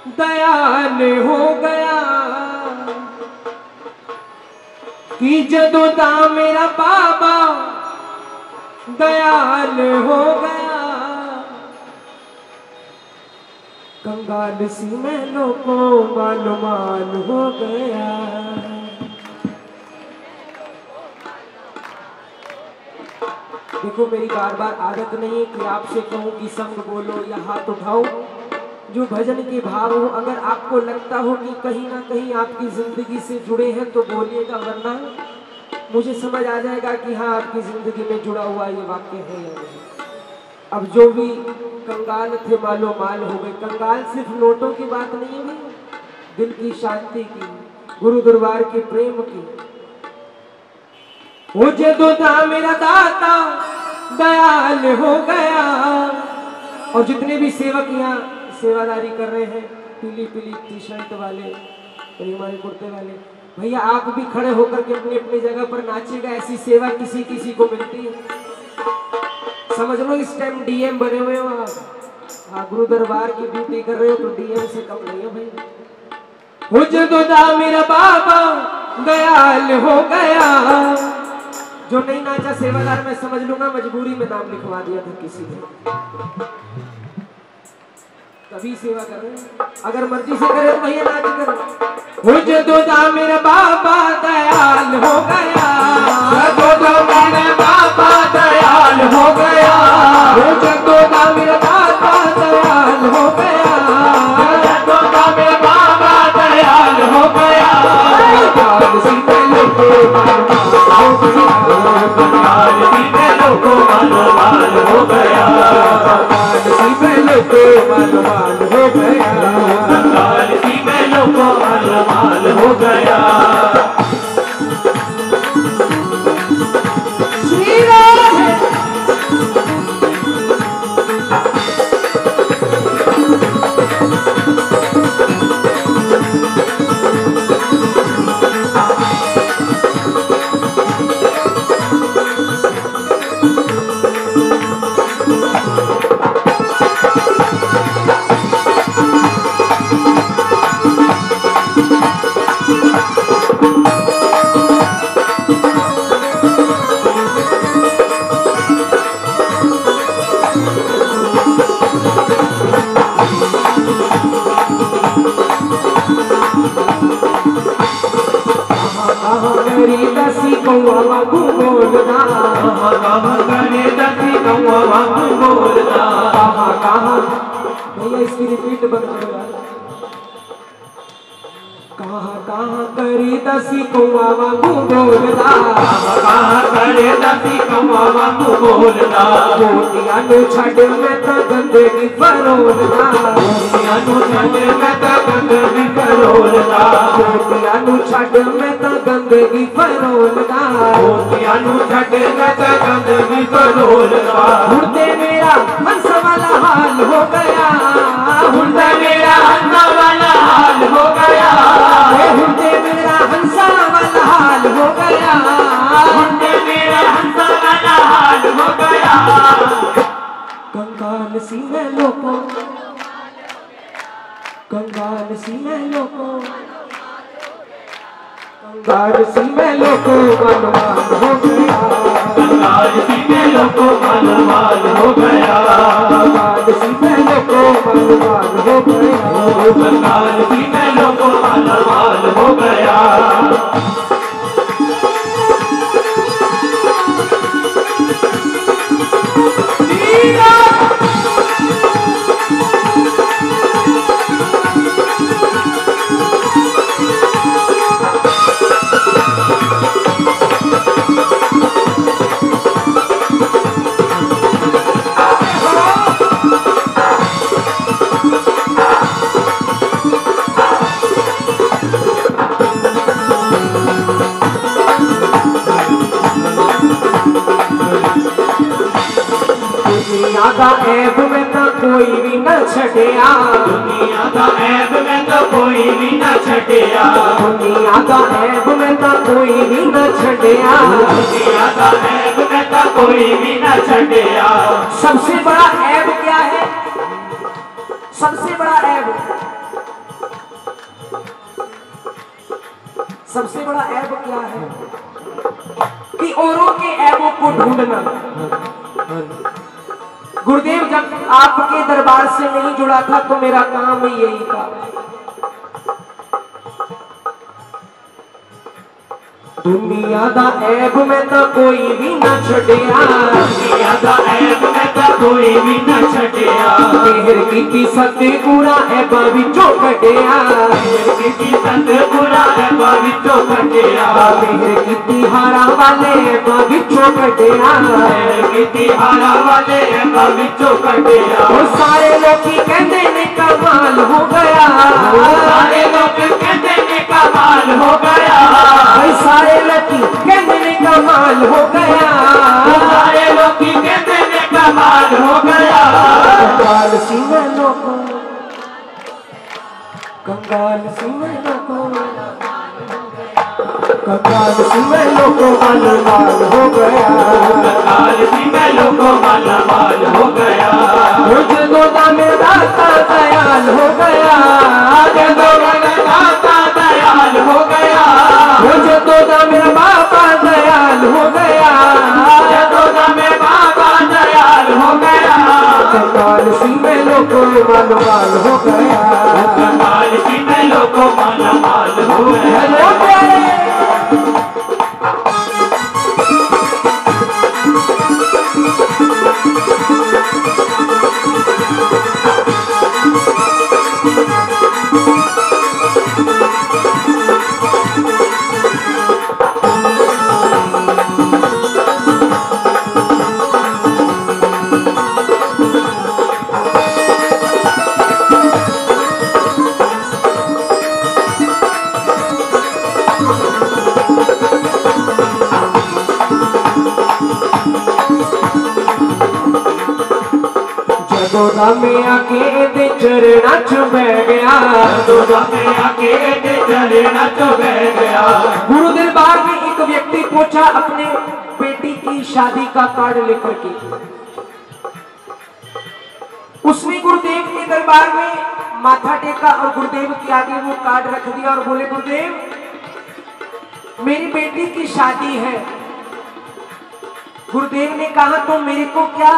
दयाल हो गया कि जदों दा मेरा बाबा दयाल हो गया। कंगाल सी मैलों को माल माल हो गया। देखो मेरी बार बार आदत नहीं है कि आपसे कहूं कि संग बोलो या हाथ उठाओ। जो भजन के भाव हो, अगर आपको लगता हो कि कहीं ना कहीं आपकी जिंदगी से जुड़े हैं तो बोलिएगा, वरना मुझे समझ आ जाएगा कि हाँ आपकी जिंदगी में जुड़ा हुआ ये वाक्य है या नहीं। अब जो भी कंगाल थे मालो माल हो गए। कंगाल सिर्फ नोटों की बात नहीं है, दिल की शांति की, गुरु दरबार के प्रेम की। वो जदों दा मेरा दाता दयाल हो गया। और जितने भी सेवक यहाँ सेवादारी कर रहे हैं, पीली पीली टी शर्ट वाले, हमारे कुर्ते वाले भैया, आप भी खड़े होकर के अपनी अपनी जगह पर नाचेगा। ऐसी सेवा किसी किसी को मिलती है। समझ लो इस टाइम डीएम बने हुए हो आप, गुरु दरबार की ड्यूटी कर रहे हो तो डीएम से कम नहीं है भाई। वो जदों दा मेरा बाबा दयाल हो गया। जो नहीं नाचा सेवादार मैं समझ लूंगा मजबूरी में नाम लिखवा दिया था किसी ने, तभी सेवा कर रहे हैं। अगर मर्जी से करे तो भैया नाच करो। वो जदों दा मेरा बाबा दयाल हो गया। जदों दा मेरा बाबा दयाल हो गया। वो जदों दा मेरा बाबा दयाल हो गया। जदों दा मेरा बाबा दयाल हो गया। दयाल सी मैलों को दयाल सी मैलों को मालो माल हो गया। दयाल सी मैलों को मालो माल हो गया। दयाल सी मैलों को मालो माल हो गया। श्री राम भैया इसकी रिपीट बंद करो। कहाँ कहाँ करी दसी कौआ वांगू बोलदा। कहाँ करे दसी कौआ वांगू बोलदा। मोतिया नु छड़ मैं तो गंदगी फरोलदा। मोतिया नु छड़ मैं तो गंदगी फरोलदा। मोतिया नु छड़ मैं तो गंदगी फरोलदा। मोतिया नु छड़ मैं तो गंदगी फरोलदा। हुंदे मेरा हंस वाला हाल हो गया। हुंदे मेरा हंस वाला हाल हो गया। हुंदे मेरा हंसा वाला हाल हो गया। हुंदे मेरा हंसा वाला हाल हो गया। कंगाल सी मैलों को, कंगाल सी मैलों को, कंगाल सी मैलों को माल माल हो गया। कंगाल सी मैलों को माल माल हो गया। कंगाल सी मैलों को माल माल हो गया। कंगाल सी मैलों को माल माल हो गया। दुनिया का ऐब में तो कोई भी न छटिया। दुनिया का ऐब में तो कोई भी न छटिया। दुनिया का ऐब में तो कोई भी न छटिया। दुनिया का ऐब में तो कोई भी न छटिया। सबसे बड़ा ऐब क्या है? सबसे बड़ा ऐब सबसे बड़ा ऐब क्या है कि औरों के ऐबों को ढूंढना। गुरुदेव जब आपके दरबार से नहीं जुड़ा था तो मेरा काम ही यही था। दुनिया दा ऐब में तो कोई भी ना छड़िया, दुनिया दा ऐब में तो कोई भी ना छड़िया। मेहर कीती सतगुरा ऐबां विचों कढिया, मेहर कीती सतगुरा ऐबां विचों कढिया। मेहर कीती हारा वाले ऐबां विचों कढिया, मेहर कीती हारा वाले ऐबां विचों कढिया। ओ सारे लोकी कहंदे ने कमाल हो गया, सारे लोग कहंदे ने कमाल हो गया। सारे लोकी कहते ने कमाल हो गया, सारे लोकी कहते ने कमाल हो गया। कंगाल सी मैं लोगों, कंगाल सी मैं लोगों, कंगाल सी मैं लोगों माल हो गया, कंगाल सी मैं लोगों माल हो गया। जदों दा मेरा दयाल हो गया, जदों दा दयाल हो गया। जदों दा मेरा बाबा दयाल हो गया, जदों दा मेरा बाबा दयाल हो गया। कंगाल सी मैं लोगों माल हो गया, कंगाल सी मैं लोगों माल हो गया। दोदा में आके दे चरणा च बह गया, दोदा में आके दे चरणा च बह गया। गुरु दरबार में एक व्यक्ति पहुंचा अपने बेटी की शादी का कार्ड लेकर के। उसने गुरुदेव के दरबार में माथा टेका और गुरुदेव के आगे वो कार्ड रख दिया और बोले, गुरुदेव मेरी बेटी की शादी है। गुरुदेव ने कहा तो मेरे को क्या।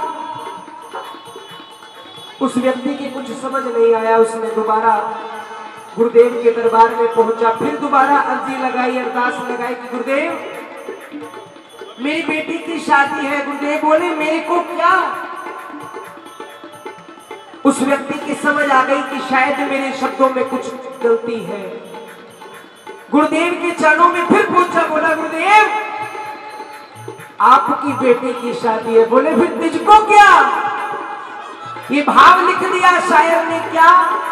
उस व्यक्ति की कुछ समझ नहीं आया, उसने दोबारा गुरुदेव के दरबार में पहुंचा, फिर दोबारा अर्जी लगाई, अरदास लगाई कि गुरुदेव मेरी बेटी की शादी है। गुरुदेव बोले मेरे को क्या। उस व्यक्ति की समझ आ गई कि शायद मेरे शब्दों में कुछ गलती है। गुरुदेव के चरणों में फिर पूछा, बोला गुरुदेव आपकी बेटी की शादी है। बोले फिर तुझको क्या। ये भाव लिख दिया शायर ने क्या।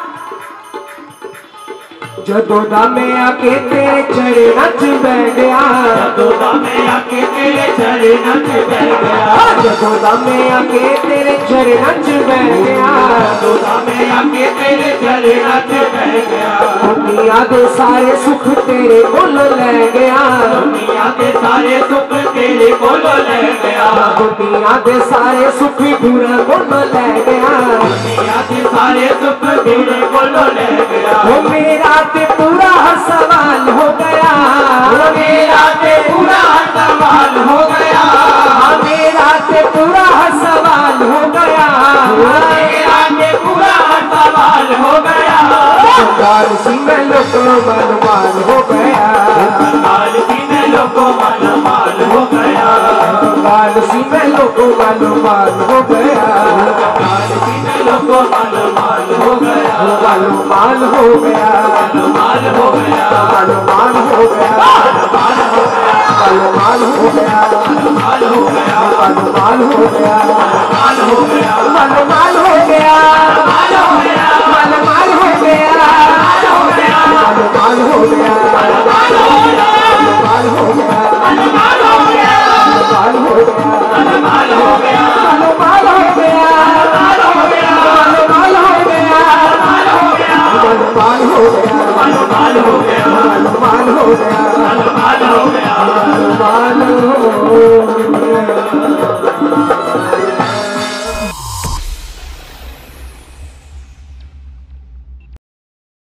जदोदा में आके तेरे चरणों च बह गया, जदोदा में आके तेरे चरणों च बह गया, जदोदा में आके तेरे चरणों च बह गया, जदोदा में आके तेरे चरणों च बह गया। दुनिया दे सारे सुख तेरे कोल ले गया, दुनिया दे सारे सुख तेरे कोल ले गया, दुनिया दे सारे सुख पूरा कोल ले गया, दुनिया दे सारे सुख तेरे कोल ले गया। वो मेरा ते पूरा हर सवाल हो गया, मेरा ते पूरा हर सवाल हो गया, मेरा ते पूरा हर सवाल हो गया, मेरा ते पूरा हर सवाल हो गया। कंगाल सी मैं लोगों माल हो गया, कंगाल सी मैं लोगों माल हो गया, कंगाल सी मैं लोगों माल हो गया, कंगाल सी मैं लोगों माल हो गया, माल हो गया, माल हो गया, माल हो गया, माल हो गया, माल हो गया, माल हो गया, माल हो गया।